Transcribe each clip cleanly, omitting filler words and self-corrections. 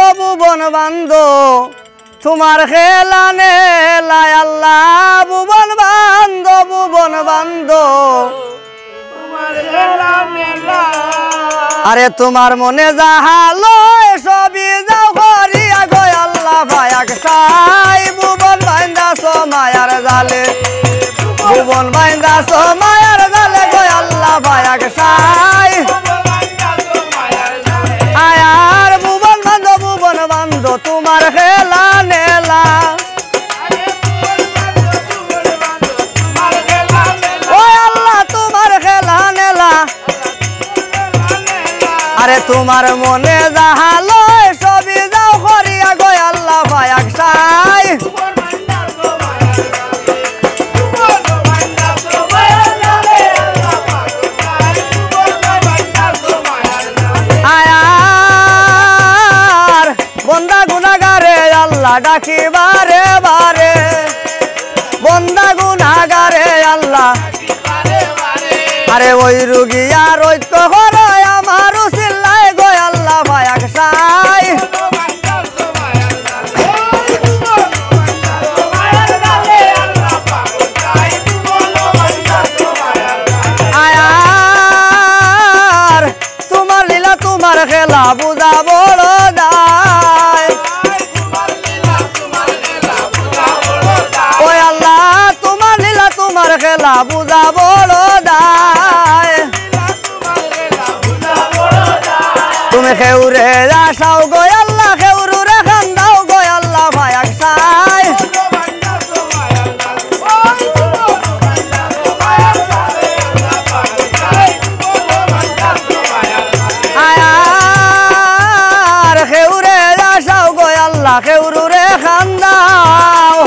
ভুবন বান্ধ তোমার খেলা নেলা আল্লাহ ভুবন বান্ধ আরে তোমার মনে যাহালো সবই যাও করিয়া গো আল্লাহ ভায়াক সাই ভুবন বাইন্দাছ মায়ার জালে ভুবন বাইন্দাছ মায়ার জালে গো আল্লাহ ভায়াক সাই আয়ার ভুবন বান্ধ তোমার খেলা নেলা ও আল্লাহ তোমার খেলা নেলা আরে তোমার মনে যাহালো সবই যাও করিয়া গো আল্লাহ ভায়াক সাই আয়ার বন্দা গুনাহগারে আল্লাহ ডাকি বারে বারে বন্দা গুনাহগারে আল্লাহ আরে ওই রুগী আর ঐক্য হরায় আমারও চিল্লায় গো আল্লাহ ভায়াক সাই আয়ার তোমার লীলা তোমার খেলা বুঝা বড় দায় ওই আল্লাহ তোমার লীলা তোমার খেলা বুঝা বড় দায় তুমি খেউরে আসাও গো আল্লাহ খেউরুরে খান্দাও গো আল্লাহ ভায়াক সাই আয়ার খেউরে আসাও গো আল্লাহ খেউরুরে খান্দাও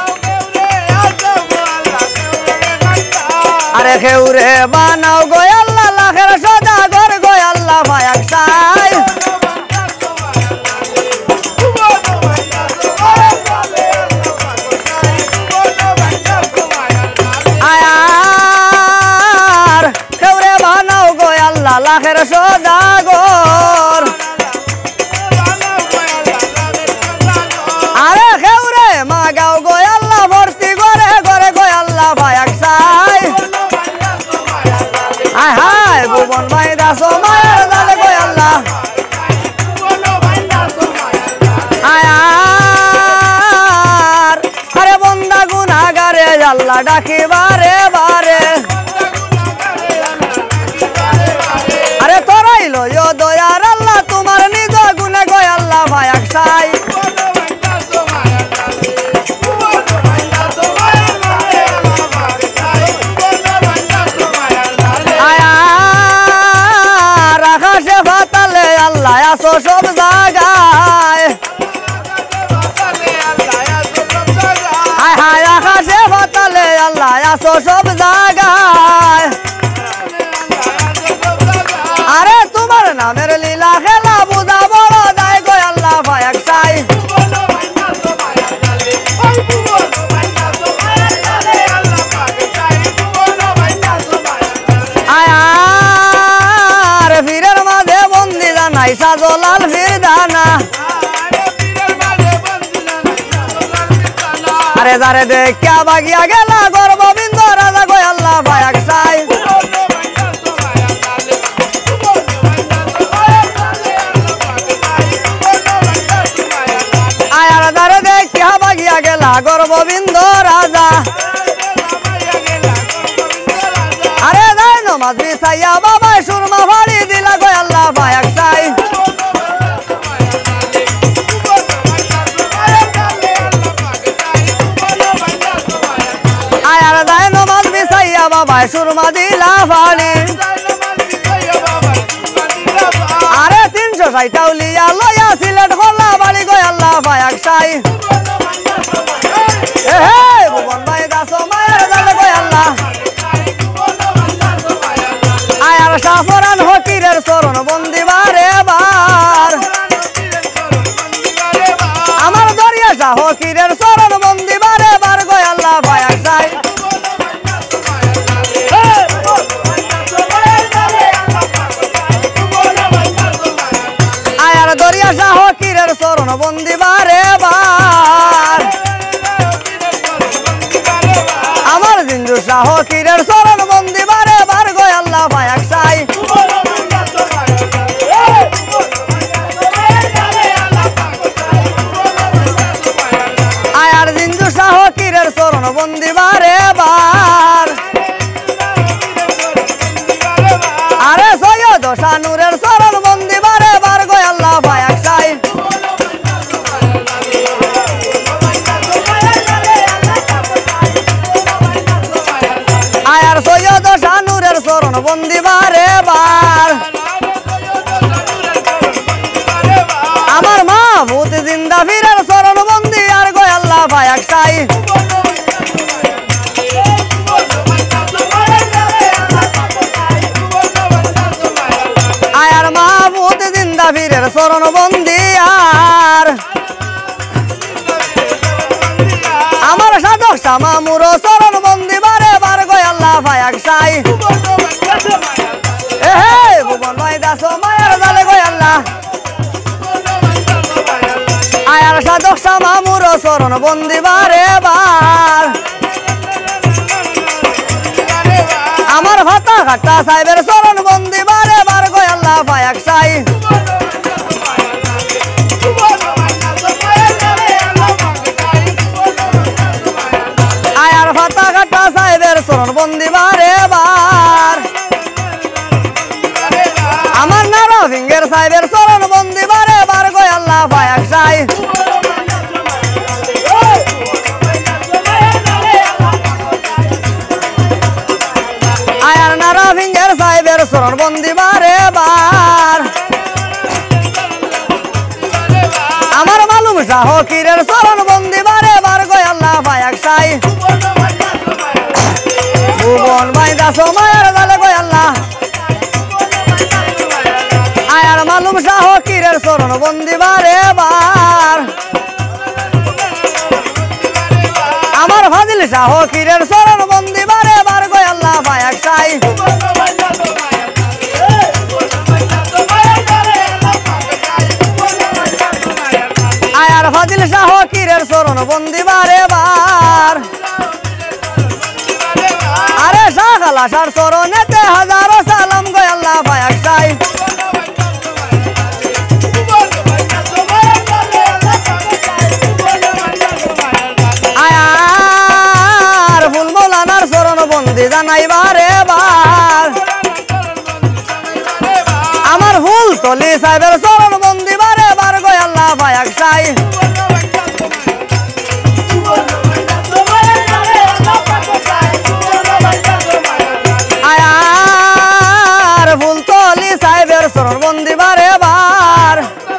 আরে খেউরে বানাও গো আল্লাহ লাখের সদাগর গো আল্লাহ ভায়াক সাই আয়ার খেউরে বানাও গো আল্লাহ লাখের সদাগর আরে খেউরে মাগাও গো আল্লাহ ভর্তি করে ঘরে গো আল্লাহ ভায়াক সাই আয় হায় ভুবন বাইন্দাছ মায়ার জালে গো আল্লাহ আয়ার আরে বন্দা গুনাহগারে আল্লাহ ডাকি বারে বারে আরে তোরাইল ইয়ো দয়ার আল্লাহ তোমার নিজ গুণে গো আল্লাহ ভায়াক সাই আয়ার আকাশে পাতালে আল্লাহ আসো সব জায়গায় হায় হায় আকাশে পাতালে আল্লাহ আসো সব জায়গায় আরে তোমার নামের লীলা খেলা বুঝা বড় দায় গো আল্লাহ ভায়াক সাই আয়ার ফিরের মাঝে বন্দি জানাই সাজলাল ফির দানা আরে যারে দেখিয়া বাগিয়া গেলা গর্ববিন্দ রাজা গো আল্লাহ ভায়াক সাই আয়ার যারে দেখিয়া বাগিয়া গেলা গর্ববিন্দ রাজা আরে যাই নমাজ বিছাইয়া বাবাই সুরমা ফাড়ি দিলা গো আল্লাহ ভায়াক সাই আয়ার যাই নমাজ বিছাইয়া বাবাই সুরমা দিলা ফাড়ি আরে 360 টাউলিয়া লয়া সিলেট হল্লা বাড়ি গো আল্লাহ ভায়াক সাই হে ভুবন বাইন্দাছ মায়ার জালে গো আল্লাহ আয়ার সাফরান হকিরের চরণ বন্দি বারে বার আমার দরিয়া শাহ হকিরের চরণ বন্দি বারে বার গো আল্লাহ ভায়াক সাই আয়ার দরিয়া শাহ হকিরের চরণ বন্দিবারে বার আমার জিন্দু শাহ কিরের চরণ বন্দিবারে বার গো আল্লাহ ভায়াক সাই আয়ার জিন্দু শাহ কিরের চরণ বন্দিবারে বার আরে সৈয়দ শানুরের চরণ বন্দিবারে বার গো আল্লাহ ভায়াক সাই আয়ার সৈয়দ শানুরের চরণ বন্দিবারে বার আমার মাহবুব জিন্দা ফিরের চরণ বন্দি আর গো আল্লাহ ভায়াক সাই আয়ার মাহবুব জিন্দা ফিরের চরণ বন্দি আর আমার সাধক শামামুর চরণ বন্দিবারে বার গো আল্লাহ ভায়াক সাই হে ভুবন ভাই দাস মায়ার জালে গো আল্লাহ আয়ার সাধক শামামুর চরণ বন্দিবারে বার আমার ভাতা ঘাটা সাহেবের চরণ বন্দিবারে বার গো আল্লাহ ভায়াক সাই আয়ার ভাতা ঘাটা সাহেবের চরণ বন্দিবারে বার আমার নারা ফিঙ্গের সাহেবের চরণ বন্দিবারে বার গো আল্লাহ ভায়াক সাই আয়ার নারা ফিঙ্গের সাহেবের চরণ বন্দিবারে বার আমার মালুম শাহ কিরের চরণ বন্দিবারে বার গো আল্লাহ ভায়াক সাই ভুবন ভাই দাস মায়ার জালে গো আল্লাহ আয়ার মালুম শাহ কিরের চরণ বন্দিবারে বার আমার ফাজিল শাহ কিরের চরণ বন্দিবারে বার গো আল্লাহ ভায়াক সাই আয়ার ফাজিল শাহ কিরের চরণ বন্দিবারে বার আরে শাখাল আসার চরণেতে হাজারো সালাম গো আল্লাহ ভায়াক সাই আয়ার ফুল মৌলানার চরণ বন্দি জানাইবারে বার আমার ফুল তলি সাহেবের চরণ বন্দিবারে বার গো আল্লাহ ভায়াক সাই আয়ার ফুল তলি সাহেবের চরণ বন্দিবারে বার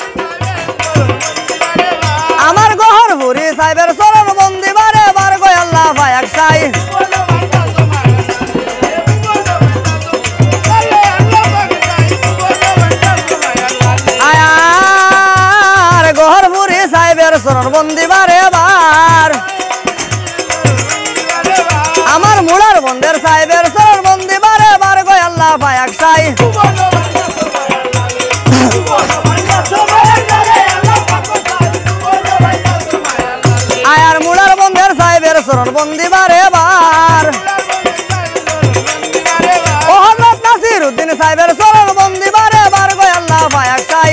আমার গহর ভুরি সাহেবের চরণ বন্দিবারে বার গো আল্লাহ ভায়াক সাই আয়ার গহর ভুরি সাহেবের চরণ বন্দিবারে বার আমার মুড়ার বন্দের সাহেবের চরণ বন্দিবারে বার গো আল্লাহ ভায়াক সাই আয়ার মুড়ার বন্দের সাহেবের চরণ বন্দিবারে বার ও হযরত নাসির উদ্দিন সাহেবের চরণ বন্দিবারে বার গো আল্লাহ ভায়াক সাই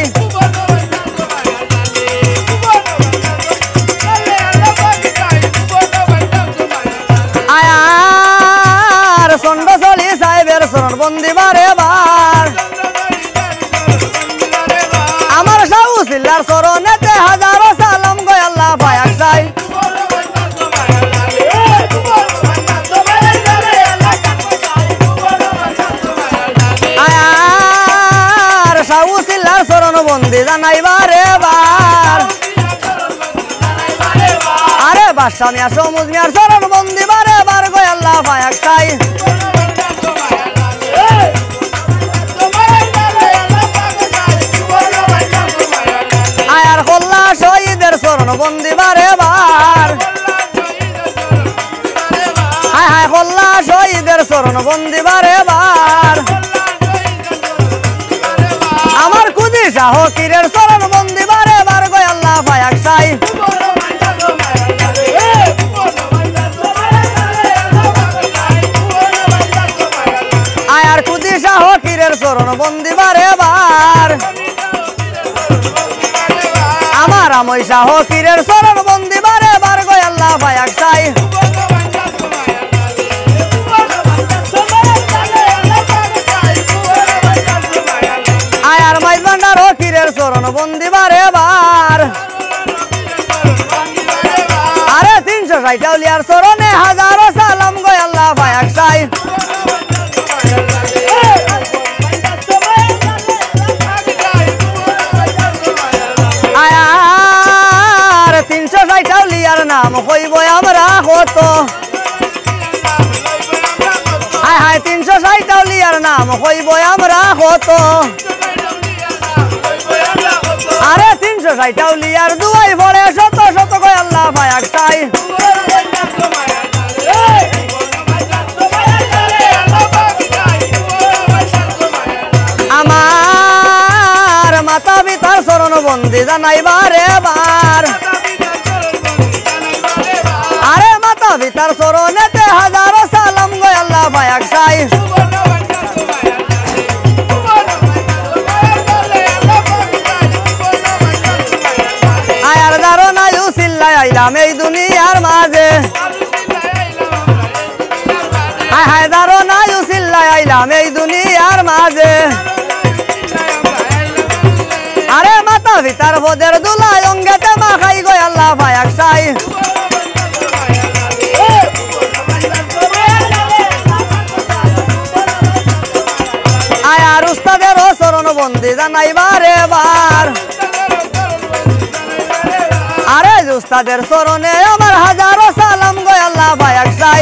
আয়ার চন্দ্রচলি সাহেবের চরণ বন্দিবারে বার আমার শাহু সিল্লার চরণেতে হাজারো সালাম গো আল্লাহ ভায়াক সাই আয়ার শাহু সিল্লার চরণ বন্দি জানাইবারে বার আরে বাদশা মিয়া সমুজ মিয়ার চরণ বন্দিবারে বার গো আল্লাহ ভায়াক সাই আয়ার কল্লা শহীদের চরণ বন্দিবারে বার হায় হায় কল্লা শহীদের চরণ বন্দিবারে বার আমার কুদি শাহ কিরের চরণ বন্দিবারে বার গো আল্লাহ চরণ বন্দি বারে বার আমার আমইসা হকিরের চরণ বন্দি বারে বার গো আল্লাহ ভায়াক চাই আয়ার মাইজ ভান্ডার হকিরের চরণ বন্দি বারে বার আরে 360 আউলিয়ার চরণে হাজারো সালাম গো আল্লাহ ভায়াক চাই আয়ার 360 আউলিয়ার নাম হইব আমরা কত হায় হায় 360 আউলিয়ার নাম হইব আমরা কত আরে 360 আউলিয়ার দুয়াই পড়ে শত শত গো আল্লাহ ভায়াক চাই আমার মাতা পিতার চরণ বন্দি জানাই বারে বার আরে মাতা পিতার চরণেতে হাজারো সালাম গো আল্লাহ ভায়াক চাই আয়ার দারো নাই উসিল্লাই আইলাম এই দুনিয়ার মাঝে হায় হায় দারো নাই উসিল্লাই আইলাম এই দুনিয়ার মাঝে আরে মাতা পিতার পদের দুলাই অঙ্গেতে মাখাই গো আল্লাহ ভায়াক চাই আয়ার উস্তাদের চরণ বন্দি জানাই বারে বার আরে উস্তাদের চরণে আমার হাজারো সালাম গো আল্লাহ ভায়াক চাই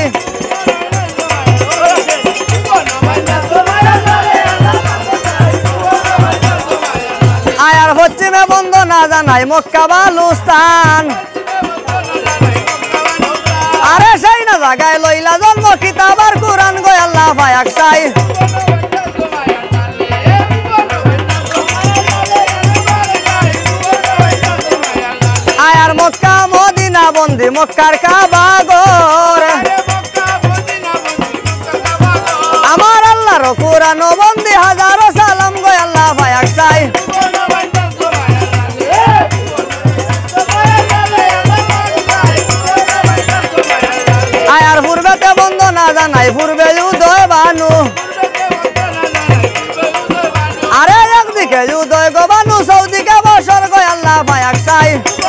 আয়ার পশ্চিমে বন্দনা জানাই মক্কা বালুস্তান আরে সেই না জাগায় লইলা জন্ম কিতাব আর কুরআন গো আল্লাহ ভায়াক চাই আয়ার মক্কা মদিনা বন্দি মক্কার কাবা ঘর আমার আল্লাহর কুরআন বন্দি হাজারো সালাম গো আল্লাহ ভায়াক চাই আয়ার পূর্বেতে বন্দনা জানাই পূর্বে উদয় বানু আরে একদিকে উদয় গো বানু চৌদিকে বসর গো আল্লাহ ভায়াক চাই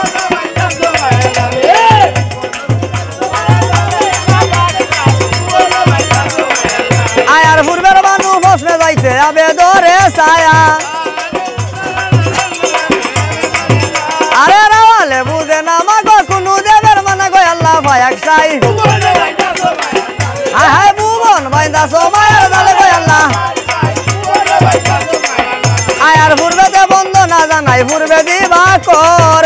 আয়ার পূর্বের বানু বসবে যাইতে আবে দরে ছায়া আরে রাওয়ালে বুঝে না মাগো কোনো দেবের মানে গো আল্লাহ ভায়াক চাই হায় হায় ভুবন বাইন্দা সময়ের জালে গো আল্লাহ আয়ার পূর্বেতে বন্দনা জানাই পূর্বে দিবা কর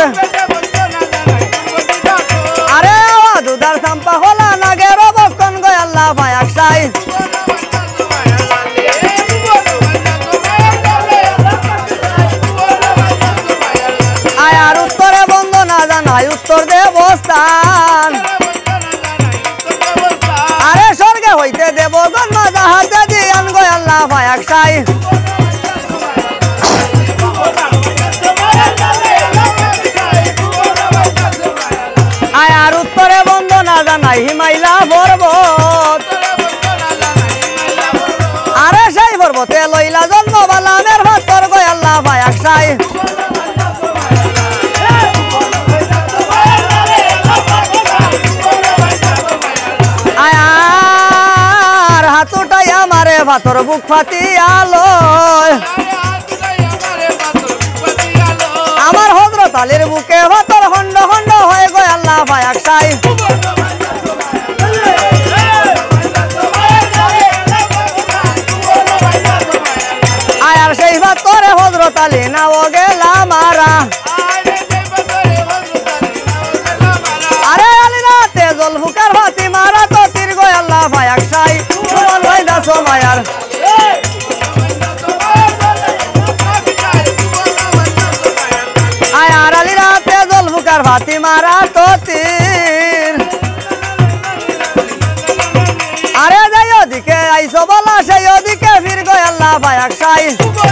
আরে দুধার চাম্পা হলা নাগে রবক্ষণ গো আল্লাহ ভায়াক চাই আয়ার উত্তরে বন্দনা জানাই উত্তর দেবস্থান আরে স্বর্গে হইতে দেবগণ মাজা হাতে দিয়ান গো আল্লাহ ভায়াক চাই আয়ার উত্তরে বন্দনা জানাই হিমাইলা পর্বত আরে সেই পর্বতে লইলা জন্ম বালামের ভাতর গো আল্লাহ ভায়াক চাই আয়ার হাতুটাই আমারে ভাতর বুক ফাতিয়া লয় আমার হযরত আলীর বুকে ভাতর খন্ড খন্ড হয়ে গো আল্লাহ ভায়াক চাই আয়ার সেই ভাতরে হযরত আলী নাও গেলা মারা আরে আলী রাতে জল ফুকার ভাতি মারা তো তীর গো আল্লাহ ভায়াক চাই সুমন ভাই দাস মায়ার আয়ার আলী রাতে জল ফুকার ভাতি মারা তো তীর যেদিকে আইসো বলা সেই ওদিকে ফির গো আল্লাহ ভায়াক সাই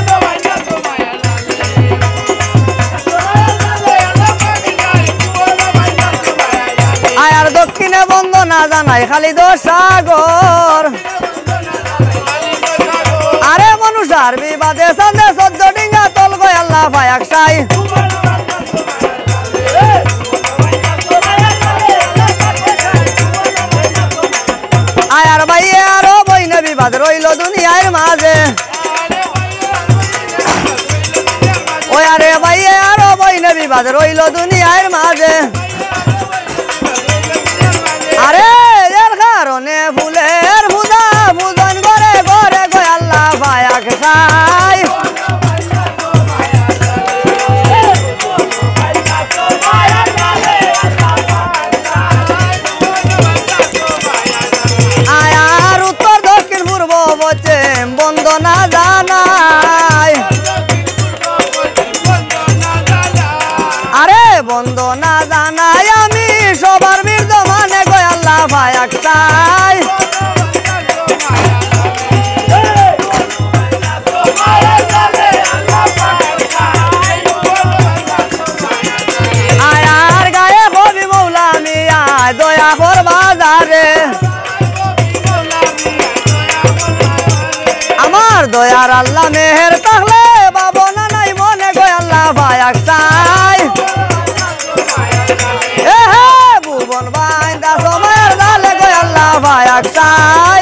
আয়ার দক্ষিণে বন্দনা জানাই খালি দো সাগর আরে মনুষার বিবাদে সান্দে 14 ডিঙ্গা তল গো আল্লাহ ভায়াক সাই আয়ার ভাইয়ে আরো বইনে বিবাদ রইল দুনিয়ার মাঝে ওই আরে ভাইয়ে আরো বইনে বিবাদ রইল দুনিয়ার মাঝে আরে এর কারণে ফুলের পূজা পূজন করে ঘরে গো আল্লাহ ভায়াক সাই আয়ার উত্তর দক্ষিণ পূর্ব পশ্চিম বন্দনা জানাই আরে বন্দনা জানাই আমি সবার বিদ্যমানে গো আল্লাহ ভায়াক সাই আয়ার গায়ে কবি মৌলা মিয়া দয়া কর বাজারে আমার দয়ার আল্লাহ মেহের তাহলে বাবনা নাই মনে গো আল্লাহ ভায়াক সাই ভুবন বাইন্দা সময়ের জালে গো আল্লাহ ভায়াক সাই